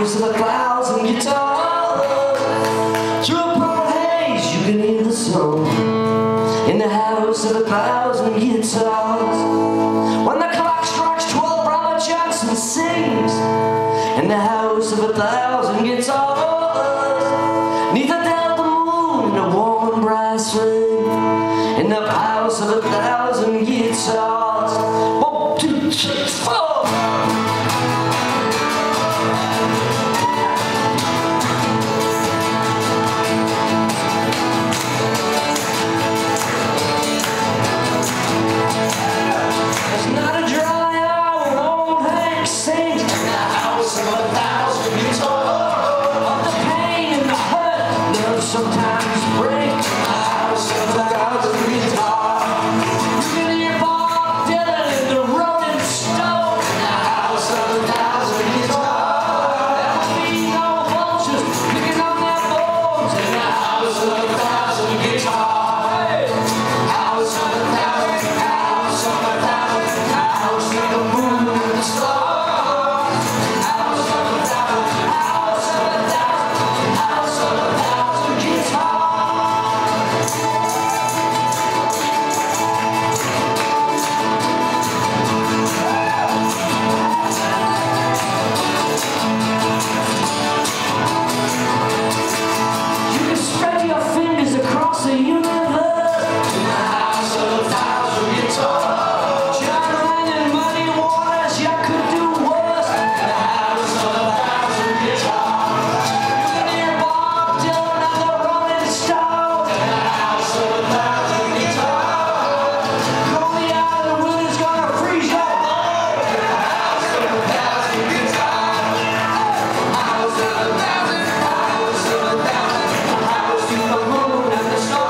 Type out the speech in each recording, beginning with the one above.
house of 1,000 guitars. Through a purple haze you can hear the song in the house of 1,000 guitars. When the clock strikes 12, Robert Johnson sings in the house of 1,000 guitars. Neath the delta moon in a warm and bright spring, in the house of 1,000 guitars. 1, 2, 3, 4. Sometimes break the house of 1,000 guitars. You can hear Bob Dylan and the Rolling Stones in the house of 1,000 guitars. There'll be no vultures picking on their bones in the house of 1,000 guitars. House of 1,000, house of 1,000, house of the moon and the stars. House of 1,000, house of 1,000, house of 1,000. The universe in the house of 1,000 guitars. John Lennon and Muddy Waters, you could do worse in the house of 1,000 guitars. You can hear Bob Dylan and the Rolling Stones in the house of 1,000 guitars. Call me out and Willie's gonna freeze your blood in the house of 1,000 guitars. House of 1,000, house of 1,000, house to the moon and the stars.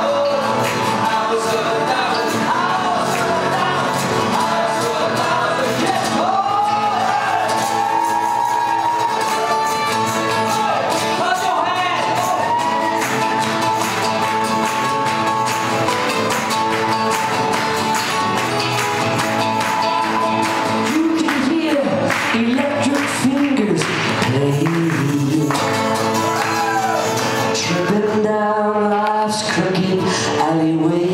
Electric fingers playing, tripping down life's crooked alleyway.